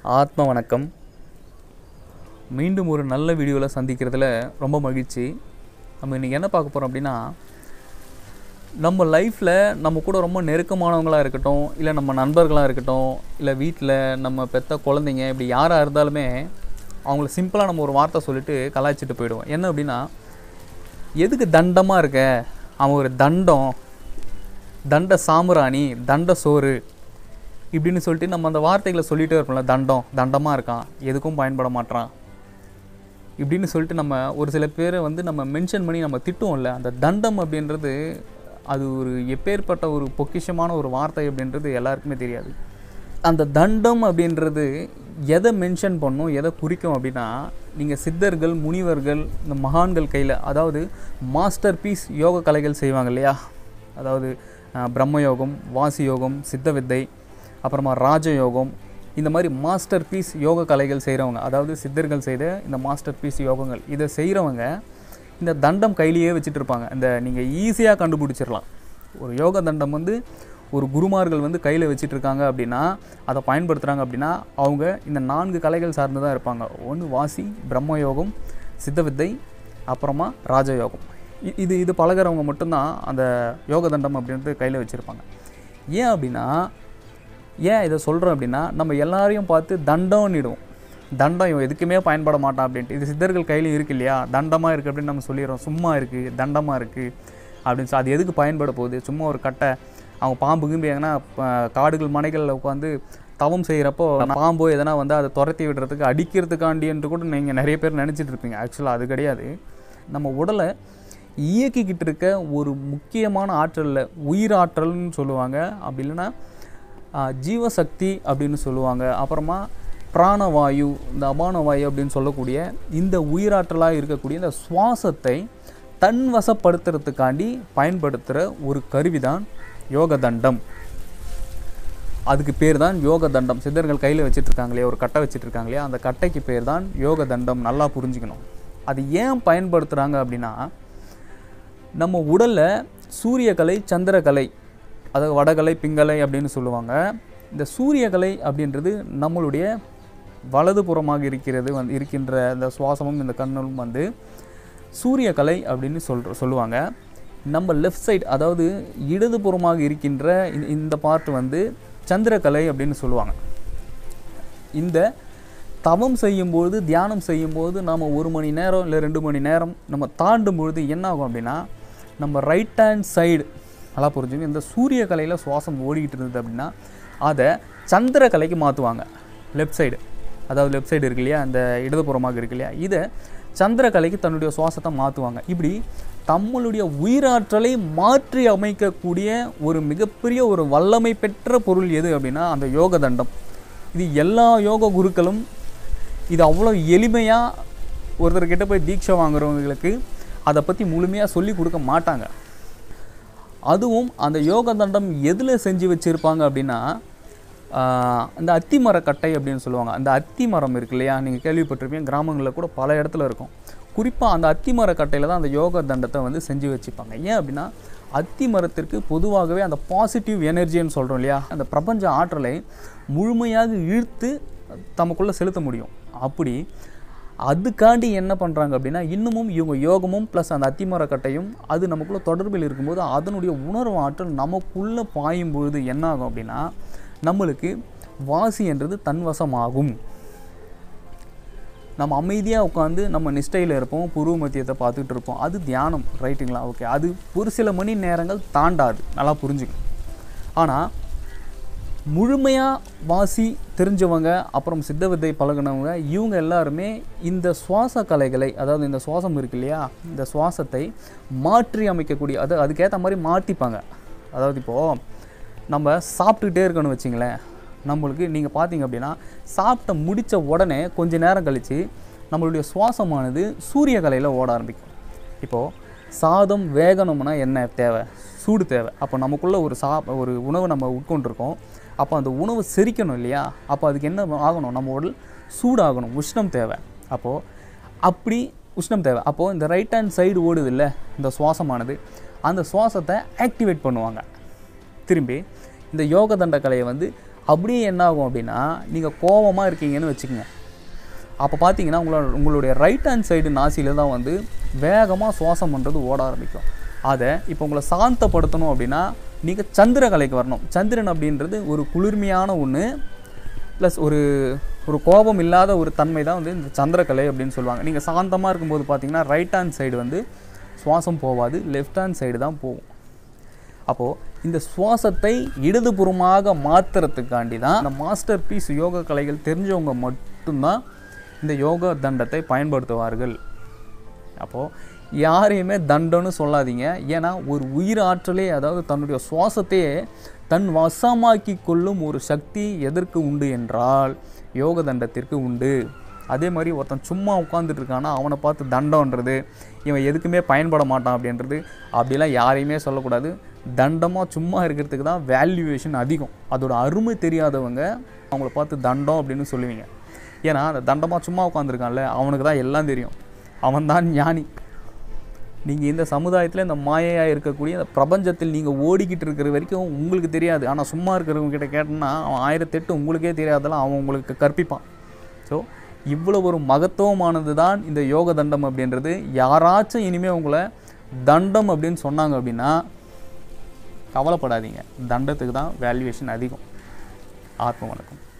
ஆத்ம வணக்கம். மீண்டும் ஒரு நல்ல வீடியோவில் சந்திக்கிறதுல ரொம்ப மகிழ்ச்சி. நம்ம இன்றைக்கி என்ன பார்க்க போகிறோம் அப்படின்னா, நம்ம லைஃப்பில் நம்ம கூட ரொம்ப நெருக்கமானவங்களாக இருக்கட்டும், இல்லை நம்ம நண்பர்களாக இருக்கட்டும், இல்லை வீட்டில் நம்ம பெற்ற குழந்தைங்க, இப்படி யாராக இருந்தாலுமே அவங்கள சிம்பிளாக நம்ம ஒரு வார்த்தை சொல்லிவிட்டு கலாய்ச்சிட்டு போயிடுவோம். என்ன அப்படின்னா, எதுக்கு தண்டமாக இருக்க, அவன் ஒரு தண்ட சாம்பிராணி, தண்ட சோறு இப்படின்னு சொல்லிட்டு நம்ம அந்த வார்த்தைகளை சொல்லிகிட்டே இருப்போம்ல. தண்டமாக இருக்கான், எதுக்கும் பயன்பட மாட்டான் இப்படின்னு சொல்லிட்டு நம்ம ஒரு சில பேரை நம்ம மென்ஷன் பண்ணி நம்ம திட்டுவோம்ல. அந்த தண்டம் அப்படின்றது அது ஒரு எப்பேற்பட்ட ஒரு பொக்கிஷமான ஒரு வார்த்தை அப்படின்றது எல்லாருக்குமே தெரியாது. அந்த தண்டம் அப்படின்றது எதை மென்ஷன் பண்ணும், எதை குறிக்கும் அப்படின்னா, நீங்கள் சித்தர்கள், முனிவர்கள், இந்த மகான்கள் கையில், அதாவது மாஸ்டர் பீஸ் யோக கலைகள் செய்வாங்க இல்லையா, அதாவது பிரம்மயோகம், வாசி யோகம், சித்த வித்தை, அப்புறமா ராஜயோகம், இந்த மாதிரி மாஸ்டர் பீஸ் யோக கலைகள் செய்கிறவங்க, அதாவது சித்தர்கள் செய்த இந்த மாஸ்டர் பீஸ் யோகங்கள், இதை செய்கிறவங்க இந்த தண்டம் கையிலேயே வச்சுட்டு இருப்பாங்க. இந்த நீங்கள் ஈஸியாக கண்டுபிடிச்சிடலாம். ஒரு யோக தண்டம் ஒரு குருமார்கள் கையில் வச்சுட்ருக்காங்க அப்படின்னா, அதை பயன்படுத்துகிறாங்க அப்படின்னா, அவங்க இந்த 4 கலைகள் சார்ந்து தான் இருப்பாங்க. ஒன்று வாசி, பிரம்மயோகம், சித்த வித்தை, அப்புறமா ராஜயோகம். இது பழகிறவங்க மட்டும்தான் அந்த யோக தண்டம் அப்படின்றது கையில் வச்சுருப்பாங்க. ஏன் அப்படின்னா, ஏன் இதை சொல்கிறோம் அப்படின்னா, நம்ம எல்லாரையும் பார்த்து தண்டம்னிடுவோம். தண்டம் இவன் எதுக்குமே பயன்பட மாட்டான் அப்படின்ட்டு. இது சித்தர்கள் கையில் இருக்குது இல்லையா, தண்டமாக இருக்குது அப்படின்னு நம்ம சொல்லிடுறோம். சும்மா இருக்குது, தண்டமாக இருக்குது அப்படின்னு சொல்லி, அது எதுக்கு பயன்பட போகுது? சும்மா ஒரு கட்டை. அவங்க பாம்பு கிம்பி எங்கன்னா காடுகள் மனைகளில் உட்காந்து தவம் செய்கிறப்போ பாம்போ எதனா அதை துரத்தி விடுறதுக்கு, அடிக்கிறதுக்காண்டி என்று கூட நீங்கள் நிறைய பேர் நினச்சிட்டு இருப்பீங்க. ஆக்சுவலாக அது கிடையாது. நம்ம உடலை இயக்கிக்கிட்டு இருக்க ஒரு முக்கியமான ஆற்றலில் உயிராற்றல்னு சொல்லுவாங்க, அப்படி இல்லைன்னா ஜீவசக்தி அப்படின்னு சொல்லுவாங்க. அப்புறமா பிராணவாயு, இந்த அபான வாயு அப்படின்னு சொல்லக்கூடிய இந்த உயிராற்றலாக இருக்கக்கூடிய இந்த சுவாசத்தை தன்வசப்படுத்துறதுக்காண்டி பயன்படுத்துகிற ஒரு கருவி தான் யோக தண்டம். அதுக்கு பேர் தான் யோக தண்டம். சித்தர்கள் கையில் வச்சுட்ருக்காங்களே, ஒரு கட்டை வச்சுட்ருக்காங்களே, அந்த கட்டைக்கு பேர் தான் யோக தண்டம். நல்லா புரிஞ்சுக்கணும். அது ஏன் பயன்படுத்துகிறாங்க அப்படின்னா, நம்ம உடலில் சூரியகலை, சந்திரகலை, அதாவது வடகலை, பிங்கலை அப்படின்னு சொல்லுவாங்க. இந்த சூரியகலை அப்படின்றது நம்மளுடைய வலதுபுறமாக இருக்கின்ற இந்த சுவாசமும் இந்த கண்ணும் சூரியகலை அப்படின்னு சொல்லுவாங்க. நம்ம லெஃப்ட் சைடு, அதாவது இடதுபுறமாக இருக்கின்ற இந்த பார்ட் சந்திரகலை அப்படின்னு சொல்லுவாங்க. இந்த தவம் செய்யும்போது, தியானம் செய்யும்போது நம்ம 1 மணி நேரம் இல்லை 2 மணி நேரம் நம்ம தாண்டும் பொழுது என்ன ஆகும் அப்படின்னா, நம்ம ரைட் ஹேண்ட் சைடு, நல்லா புரிஞ்சுங்க, இந்த சூரிய கலையில் சுவாசம் ஓடிக்கிட்டு இருந்தது அப்படின்னா அதை சந்திரகலைக்கு மாற்றுவாங்க. லெஃப்ட் சைடு, அதாவது லெஃப்ட் சைடு இருக்கு இல்லையா, அந்த இடதுபுறமாக இருக்கு இல்லையா, இதை சந்திரகலைக்கு தன்னுடைய சுவாசத்தை மாற்றுவாங்க. இப்படி நம்மளுடைய உயிராற்றலை மாற்றி அமைக்கக்கூடிய ஒரு மிகப்பெரிய ஒரு வல்லமை பெற்ற பொருள் எது அப்படின்னா அந்த யோக தண்டம். இது எல்லா யோக குருக்களும் இது அவ்வளோ எளிமையாக ஒருத்தர்கிட்ட போய் தீட்சை வாங்குறவங்களுக்கு அதை பற்றி முழுமையாக சொல்லி கொடுக்க மாட்டாங்க. அதுவும் அந்த யோக தண்டம் எதில் செஞ்சு வச்சுருப்பாங்க அப்படின்னா, அந்த அத்தி மரக்கட்டை அப்படின்னு சொல்லுவாங்க. அந்த அத்தி மரம் இருக்கு இல்லையா, நீங்கள் கேள்விப்பட்டிருப்பீங்க, கிராமங்களில் கூட பல இடத்துல இருக்கும். குறிப்பாக அந்த அத்தி மரக்கட்டையில் தான் அந்த யோக தண்டத்தை செஞ்சு வச்சுப்பாங்க. ஏன் அப்படின்னா, அத்தி மரத்திற்கு பொதுவாகவே அந்த பாசிட்டிவ் எனர்ஜின்னு சொல்கிறோம் இல்லையா, அந்த பிரபஞ்ச ஆற்றலை முழுமையாக இழுத்து தமக்குள்ளே செலுத்த முடியும். அப்படி அதுக்காண்டி என்ன பண்ணுறாங்க அப்படின்னா, இன்னமும் இவங்க யோகமும் ப்ளஸ் அந்த அத்திமரக்கட்டையும் அது நமக்குள்ளே தொடர்பில் இருக்கும்போது அதனுடைய உணர்வு ஆற்றல் நமக்குள்ளே பாயும் பொழுது என்ன ஆகும் அப்படின்னா, நம்மளுக்கு வாசி என்றது தன்வசமாகும். நம்ம அமைதியாக உட்காந்து நம்ம நிஷ்டையில் இருப்போம், பூர்வ மத்தியத்தை பார்த்துக்கிட்டு இருப்போம். அது தியானம், ரைட்டுங்களா? ஓகே, அது ஒரு சில மணி நேரங்கள் தாண்டாது, நல்லா புரிஞ்சுக்கணும். ஆனால் முழுமையாக வாசி தெரிஞ்சவங்க, அப்புறம் சித்த வித்தை பழகினவங்க, இவங்க எல்லாருமே இந்த சுவாச கலைகளை, அதாவது இந்த சுவாசம் இருக்கு இல்லையா, இந்த சுவாசத்தை மாற்றி அமைக்கக்கூடிய, அதுக்கேற்ற மாதிரி மாற்றிப்பாங்க. அதாவது இப்போது நம்ம சாப்பிட்டுக்கிட்டே இருக்கணும்னு வச்சிங்களேன், நம்மளுக்கு நீங்கள் பார்த்தீங்க அப்படின்னா சாப்பிட்ட முடித்த உடனே கொஞ்சம் நேரம் கழித்து நம்மளுடைய சுவாசமானது சூரிய கலையில் ஓட ஆரம்பிக்கும். இப்போது சாதம் வேகணும்னா என்ன தேவை? சூடு தேவை. அப்போ நமக்குள்ளே ஒரு உணவு நம்ம உட்கொண்டிருக்கோம். அப்போ அந்த உணவு செரிக்கணும் இல்லையா, அப்போ அதுக்கு என்ன ஆகணும்? நம்ம உடல் சூடாகணும், உஷ்ணம் தேவை. அப்படி உஷ்ணம் தேவை. அப்போது இந்த ரைட் ஹேண்ட் சைடு ஓடுது இல்லை இந்த சுவாசமானது, அந்த சுவாசத்தை ஆக்டிவேட் பண்ணுவாங்க. திரும்பி இந்த யோக தண்ட கலையை அப்படியே என்ன ஆகும் அப்படின்னா, நீங்கள் கோபமாக இருக்கீங்கன்னு வச்சுக்கோங்க. அப்போ பார்த்தீங்கன்னா உங்களுடைய ரைட் ஹேண்ட் சைடு நாசியில் தான் வந்து வேகமாக சுவாசம் பண்ணுறது ஓட ஆரம்பிக்கும். அதை இப்போ உங்களை சாந்தப்படுத்தணும் அப்படின்னா நீங்கள் சந்திரகலைக்கு வரணும். சந்திரன் அப்படின்றது ஒரு குளிர்மையான ஒன்று, ப்ளஸ் ஒரு கோபம் இல்லாத ஒரு தன்மை தான் வந்து இந்த சந்திரகலை அப்படின்னு சொல்லுவாங்க. நீங்கள் சாந்தமாக இருக்கும்போது பார்த்தீங்கன்னா ரைட் ஹேண்ட் சைடு வந்து சுவாசம் போகாது, லெஃப்ட் ஹேண்ட் சைடு தான் போகும். அப்போது இந்த சுவாசத்தை இடதுபுறமாக மாற்றுறதுக்காண்டி தான் இந்த மாஸ்டர் பீஸ் யோக கலைகள் தெரிஞ்சவங்க மட்டும்தான் இந்த யோக தண்டத்தை பயன்படுத்துவார்கள். அப்போது யாரையுமே தண்டம்னு சொல்லாதீங்க. ஏன்னா ஒரு உயிர் ஆற்றலே, அதாவது தன்னுடைய சுவாசத்தையே தன் வசமாக்கி கொள்ளும் ஒரு சக்தி எதற்கு உண்டு என்றால் யோக தண்டத்திற்கு உண்டு. அதே மாதிரி ஒருத்தன் சும்மா உட்காந்துட்டு இருக்கானா அவனை பார்த்து தண்டம்ன்றது, இவன் எதுக்குமே பயன்பட மாட்டான் அப்படின்றது, அப்படிலாம் யாரையுமே சொல்லக்கூடாது. தண்டமாக சும்மா இருக்கிறதுக்கு தான் வேல்யூவேஷன் அதிகம். அதோட அருமை தெரியாதவங்க அவங்கள பார்த்து தண்டம் அப்படின்னு சொல்லுவீங்க. ஏன்னா அந்த தண்டமாக சும்மா உட்காந்துருக்கான்ல அவனுக்கு தான் எல்லாம் தெரியும், அவன் தான் ஞானி. நீங்கள் இந்த சமுதாயத்தில் இந்த மாயையாக இருக்கக்கூடிய இந்த பிரபஞ்சத்தில் நீங்கள் ஓடிக்கிட்டு இருக்கிற வரைக்கும் உங்களுக்கு தெரியாது. ஆனால் சும்மா இருக்கிறவங்க கிட்ட கேட்டோன்னா அவன் 1008 உங்களுக்கே தெரியாதெல்லாம் அவன் உங்களுக்கு கற்பிப்பான். ஸோ இவ்வளோ ஒரு மகத்துவமானது தான் இந்த யோக தண்டம் அப்படின்றது. யாராச்சும் இனிமேல் உங்களை தண்டம் அப்படின்னு சொன்னாங்க அப்படின்னா கவலைப்படாதீங்க, தண்டத்துக்கு தான் வேல்யூவேஷன் அதிகம். ஆத்ம வணக்கம்.